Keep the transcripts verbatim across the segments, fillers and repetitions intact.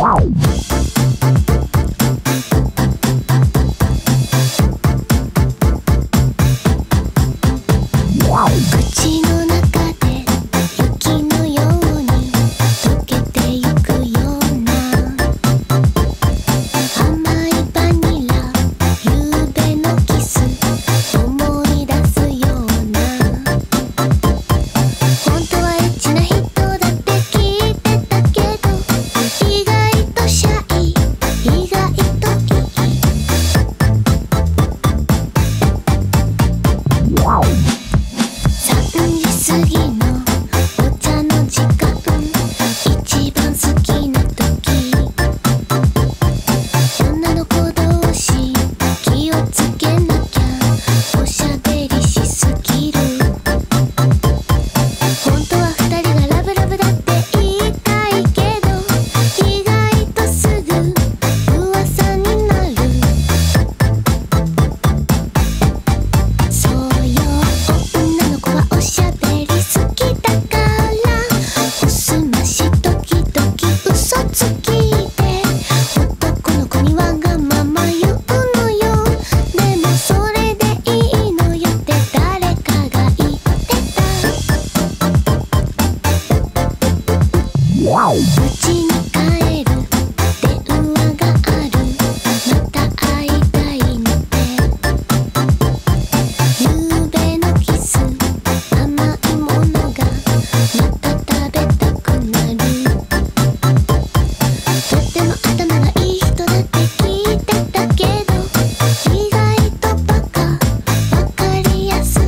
口の中で雪のように溶けてゆくような甘いバニラ、夕べのキス思い出すような、本当はエッチな人だって聞いてたけど、意外とシャイ、意外といい。さんじ過ぎのお茶の時間、一番好きな時、女の子同士気をつけなきゃ、おしゃべりしすぎる。本当は二人がラブラブだって言いたいけど、意外とすぐ噂になる。そうよ、女の子はおしゃべり好きだから、おすまし時々嘘つきで、男の子にわがまま言うのよ。でもそれでいいのよって誰かが言ってた。うちに帰る電話がある、また会いたいので、夕べのキス甘いものがまた食べたくなる。とっても頭がいい人だって聞いてたけど、意外とバカ、わかりやすい。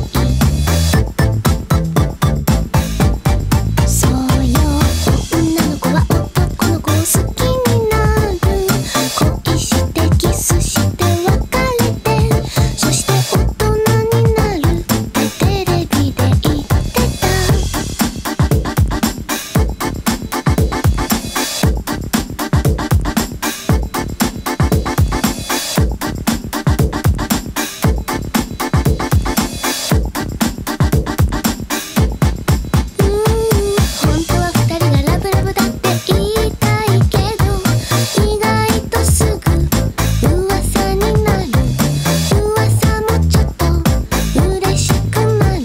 そうよ、女の子は男の子を好きになる。恋してキスして別れて、そして大人になるってテレビで言ってた。うーん、本当は二人がラブラブだって言いたいけど、意外とすぐ噂になる。噂もちょっと嬉しくなる。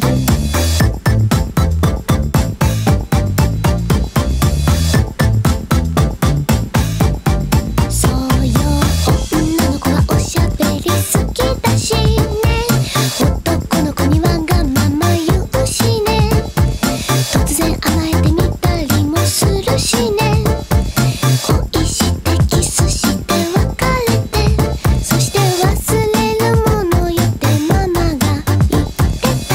そうよ、女の子はおしゃべり好きだしね、男の子にわがまま言うしね、突然甘えてみたりもするしね。恋してキスして別れて、そして忘れるものよってママが言ってた。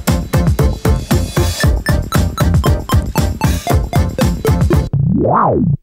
Wow.